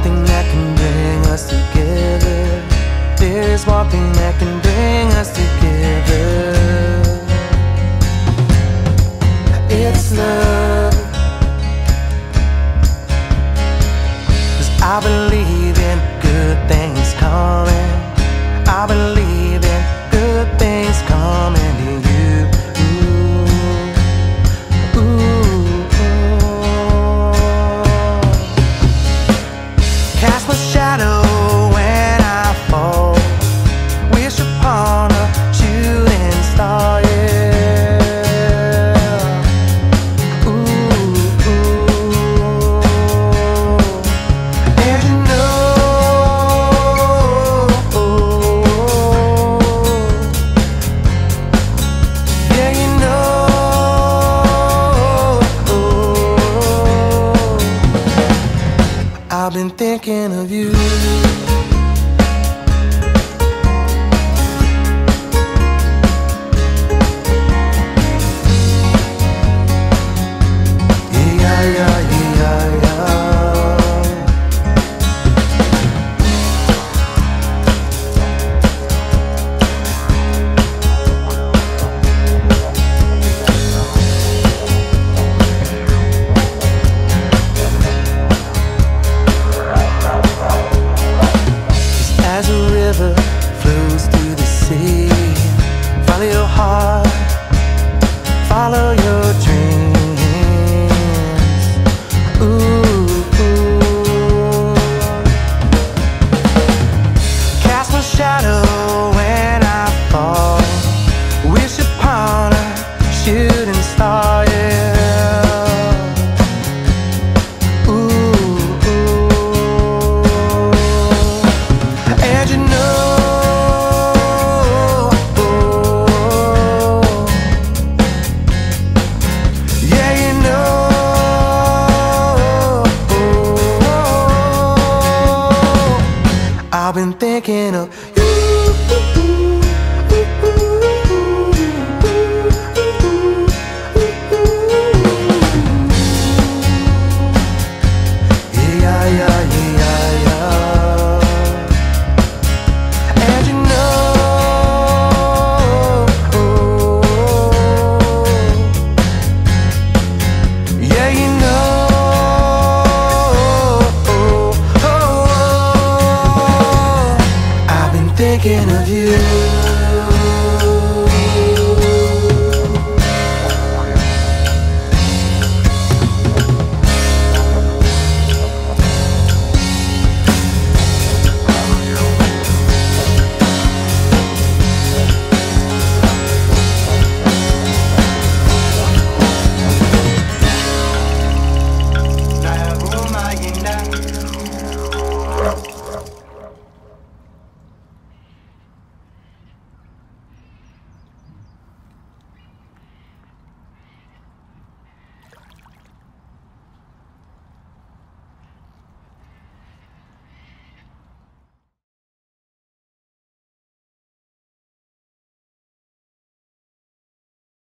thing that can bring us together. There's one thing that can bring us together. It's love. 'Cause I believe in good things coming. I believe in good things coming to you. Ooh, ooh, ooh. Cast my shadow when I fall. Wish upon a shooting star, yeah. Ooh, ooh. And you know, yeah, you know, I've been thinking of you. As a river flows through the sea, follow your heart, follow your dreams. Ooh, ooh. Cast my shadow when I fall. Wish upon a shooting star, yeah. Ooh, ooh. And you know, yeah, you know, I've been thinking of you. Yeah, yeah, yeah, yeah. And you know, yeah, you know, I've been thinking of you.